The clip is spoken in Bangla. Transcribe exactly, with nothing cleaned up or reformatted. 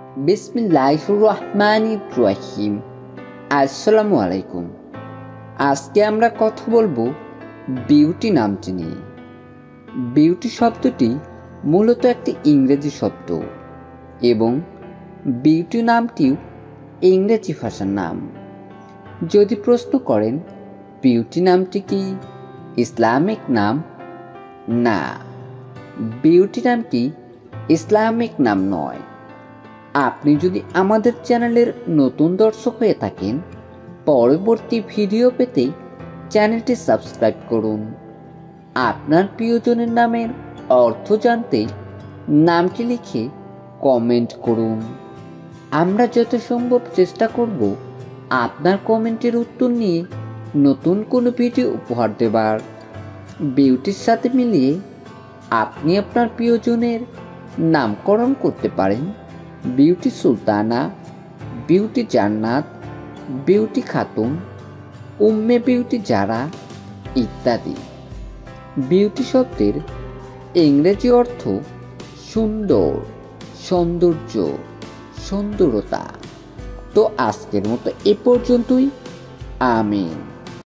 বিসমিল্লাহির রহমানির রহিম। আসসালামু আলাইকুম। আজকে আমরা কথা বলবো বিউটি নামটি নিয়ে। বিউটি শব্দটি মূলত একটি ইংরেজি শব্দ এবং বিউটি নামটিও ইংরেজি ভাষার নাম। যদি প্রশ্ন করেন বিউটি নামটি কি ইসলামিক নাম, না, বিউটি নামটি ইসলামিক নাম নয়। আপনি যদি আমাদের চ্যানেলের নতুন দর্শক হয়ে থাকেন, পরবর্তী ভিডিও পেতে চ্যানেলটি সাবস্ক্রাইব করুন। আপনার প্রিয়জনের নামের অর্থ জানতে নামটি লিখে কমেন্ট করুন। আমরা যত সম্ভব চেষ্টা করব আপনার কমেন্টের উত্তর নিয়ে নতুন কোনো ভিডিও উপহার দেবার। বিউটির সাথে মিলিয়ে আপনি আপনার প্রিয়জনের নামকরণ করতে পারেন Beauty Sultana, Beauty Jannat, Beauty Khatun, Umme Beauty Zara ইত্যাদি। বিউটি শব্দের ইংরেজি অর্থ সুন্দর, সৌন্দর্য, সুন্দরতা। তো আজকের মতো এ পর্যন্তই। আমিন।